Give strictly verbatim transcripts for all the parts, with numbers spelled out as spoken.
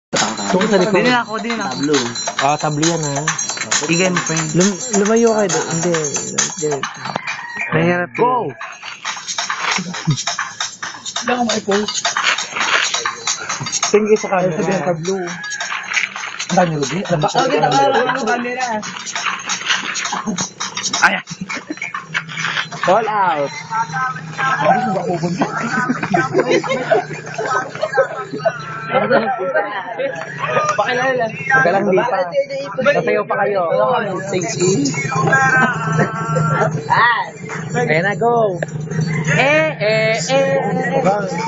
Tungo sa likod. Din ako, din ako. Tablo. Ah, tablo yan ha. Igay mo, friend. Lum lumayo kayo doon. Hindi. Hindi. Mahirap. Go! Lang ako ma-post. Tingin sa camera. Sabi ang tablo. Ang dami nyo din. Alam mo siya. Okay, nakakarang ang camera. Ayan. Call out. Hindi mo ba pupunta? Pakilala. Huwag lang di pa. Sasayaw pa kayo. Six in. Ayan na, go! Eh, eh, eh.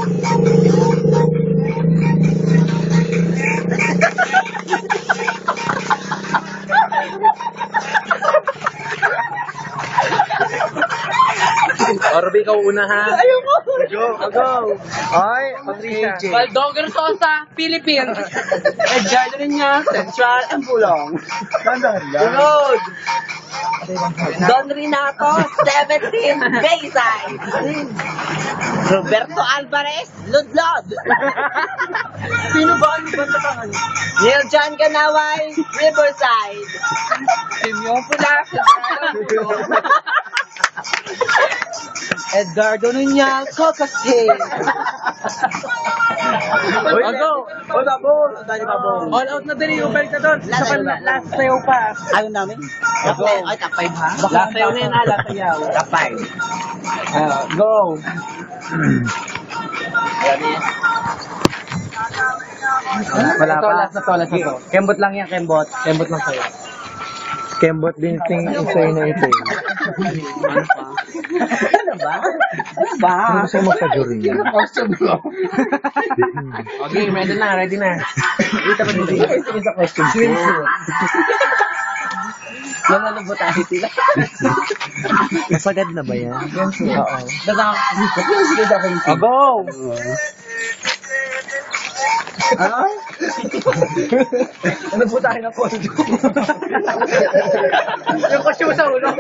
Orby, ikaw una ha. Ayoko. Go! Go! Ay, Patricia. Baldoger Sosa, Philippines. Ed Jordan niya, Central and Bulong. Tandaan lang. Road. Don Renato, seventeen, Bayside. Roberto Alvarez, Ludlod. Sino ba ang ibang tatangan? Neil John Ganaway, Riverside. Simeon Pula, Edgardo Nuñal, Cocos Hill. Uy, go! O, tapos. All out na din yung balik na doon. Sa pan last sayaw pa. Ayaw namin? Top five. Ay, top five ha? Last sayaw na yun ha, last sayaw. Top five. Ah, go! Wala pa. Last na to, last na to. Kembot lang yan, kembot. Kembot lang sa'yo. Kembot din ting isay na ito. Ano ba? Ano ba? Ano gusto mo magpa-jury? Okay, ready na, ready na. Dito pa dito. Sige sa question. Swimsuit. Lalabo tayo sila. Napagad na ba yan? Oo. Sige sa akin. Oh, go! Ano? Ano po tayo ng costume? Yung costume sa ulo.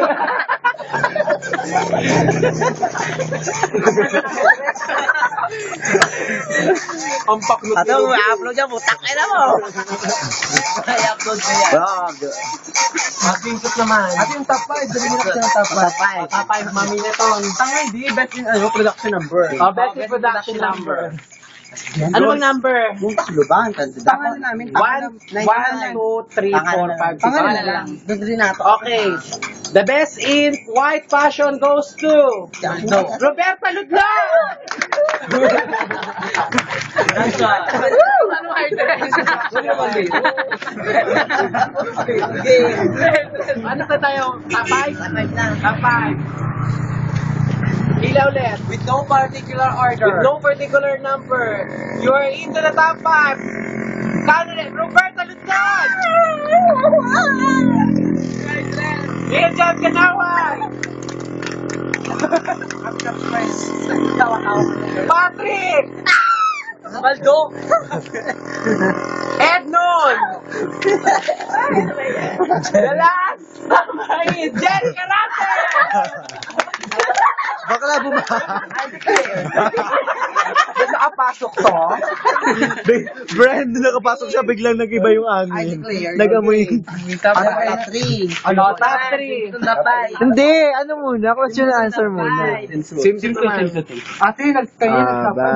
Ang paklot. Ato, i-upload niya, butak ka na mo. I-upload ko yan. Mag-input naman. At yung top five, sabi nyo na ng top Top five. Top five, mami na to. Tanga hindi, best in ano, production number. Oh, best in production number. Ano bang number? Yung taklo ba? Pangalan namin. One, one, two, three, four, five, six. Pangalan lang. Doon rin nato. Okay. The best in white fashion goes to Roberta Ludlod! Ano height guys? Ano na tayo? Top five? Top five. Ilaw ulit. With no particular order. With no particular number. You are into the top five. Candidate Roberta Ludlod! Neil John Ganaway! Patrick! Baldo! Ednon! The last number is Jerry Karate! Bakla buma. Ba't nakapasok to? Brand, nakapasok siya, biglang nag-iba yung angin. Nag-amoy. Top three. Ano? Top three. Top five. Hindi, ano muna? Question and answer muna. Sim, sim, sim. Ate, nagkayo Ah,